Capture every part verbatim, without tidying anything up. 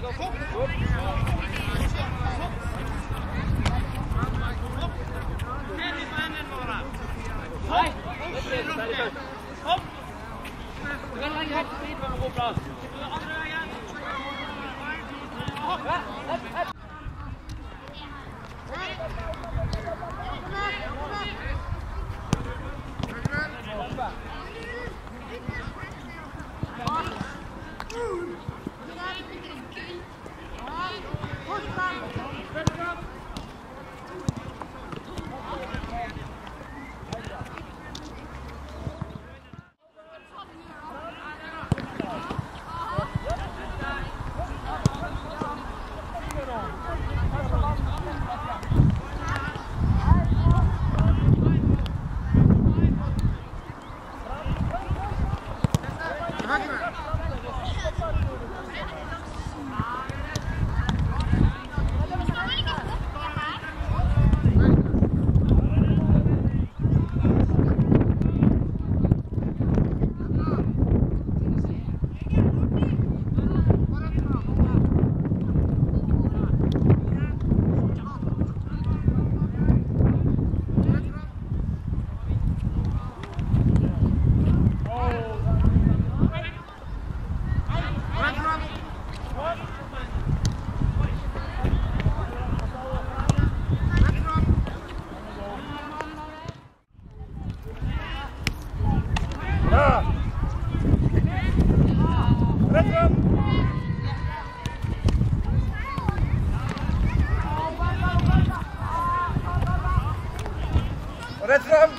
Rett frem!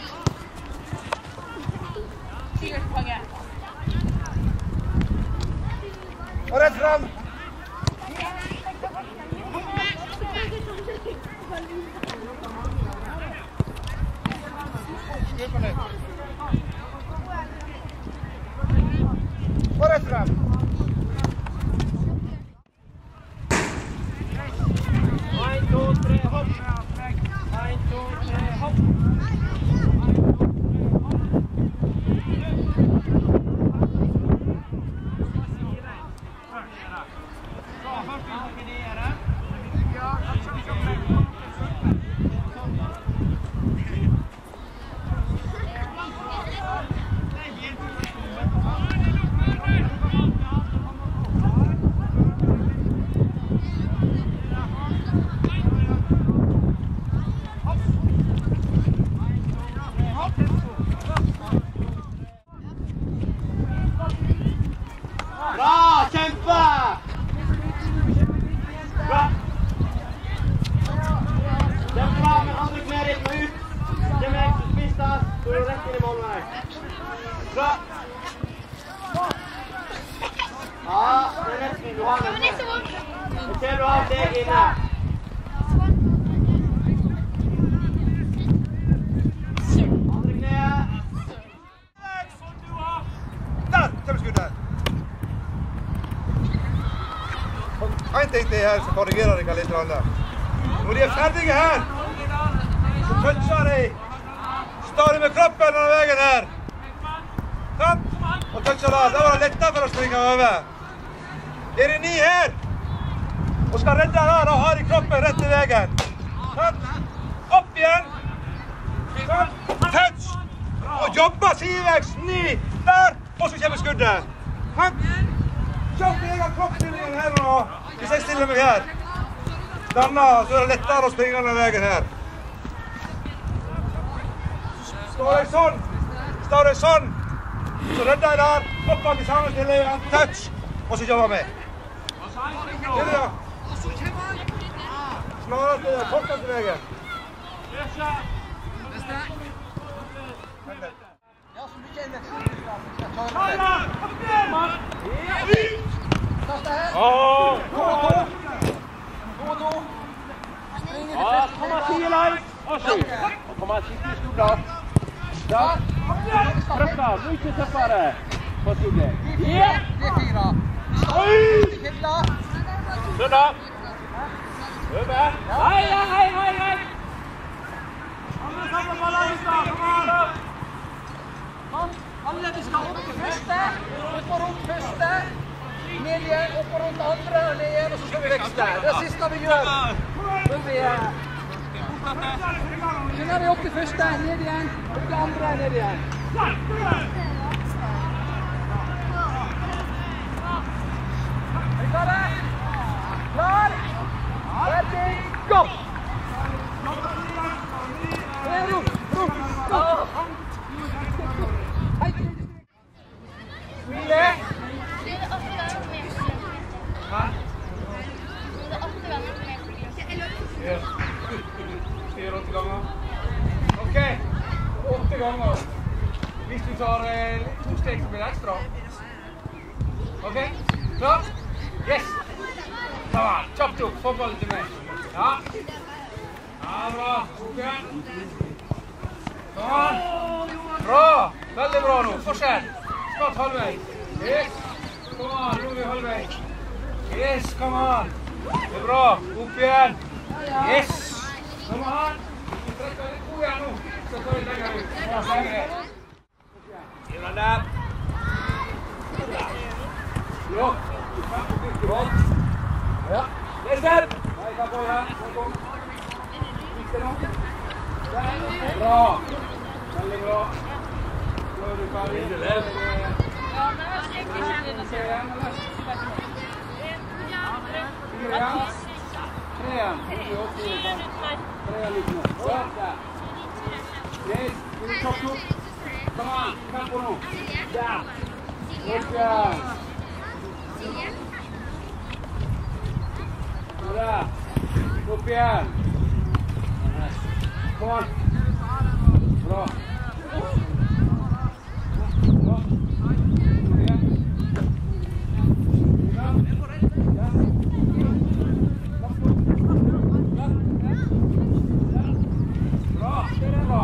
Og rett frem! Og rett frem! En, to, tre, hopp! En, to, tre, hopp! Bra, kjempe! Bra! Kjempebra, men andre knær litt med ut. Det med ekstra spistas, så er du rett inn i målvei. Bra! Ja, det er nesten du har den. Så ser du av deg inne. Andre knær. Der, kjempeskuddet! En ting til her som korrigerer dere litt. Når de er ferdige her, så toucher de stadig med kroppen denne veien her. Sånn, og toucher da. Da var det lettere for å springe over. Er de ni her, og skal redde da, da har de kroppen rett i veien. Sånn, opp igjen. Sånn, touch. Og jobber sideveis, ni, der, og så kommer skuddet. Sånn, kjøp jeg har kroppsstillingen her nå. Hvis jeg stiller meg her, denne, så er det lettere å springe denne veien her. Står jeg sånn, står jeg sånn, så redder jeg der, oppad i samme stillingen, touch, og så jobber vi. Ser du da? Snarere til korteste veien. Ja, så mye er det. Åh! Gå, gå! Gå, gå! Ja, kom og sier deg! Og skyt! Og kom og sitt i skuddet. Ja! Trøkka, mye tøffere på skuddet. Ja! Det er fire. Oi! Sånn da! Øve! Hei, hei, hei, hei! Alle sammen balanser! Kom an! Alle vi skal opp til første. Vi får opp første. Ned igjen, opp og rundt andre, ned igjen, og så skal vi veksle. Det er siste vi gjør. Når vi kjenner vi opp til første, ned igjen, opp til andre, ned igjen. Er vi klare? Klar? Ready, go! Ro, ro, gå! Hei! Hvile! Hæ? Ja. Fire, åtte ganger. Ok, åtte ganger. Hvis du tar eh, to steg, så blir det ekstra. Ok, klar? Yes! Kom an, kjapt opp, få ballen til meg. Ja. Ja, bra. Ok. Kom an. Bra, veldig bra nå. Fortsett. Skatt halvveis. Yes. Kom an, nå er vi halvveis. Yes, kom an. Det er bra. Opp igjen. Yes. Kom an. Vi trekker litt god igjen nå. Så tar vi lenger ut. Ja, lenger. Gjør den der. Blokk. Blokk. Ja. Les der. Nei, ta på her. Kom. Gikk det nå? Bra. Veldig bra. Så er du ferdig. Ja, men jeg skal ikke kjenne det. Se igjen, eller? Fire igjen. Tre igjen. Tre igjen litt nå. Der. Yes. Vil du kjapt opp? Kom an. Tempo nå. Der. Opp igjen. Der. Opp igjen. Kom an. Bra. Bra. Opp igjen. Bra. Det er bra.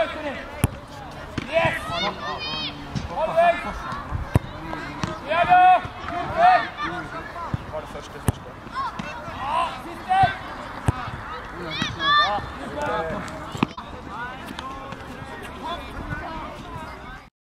Yes!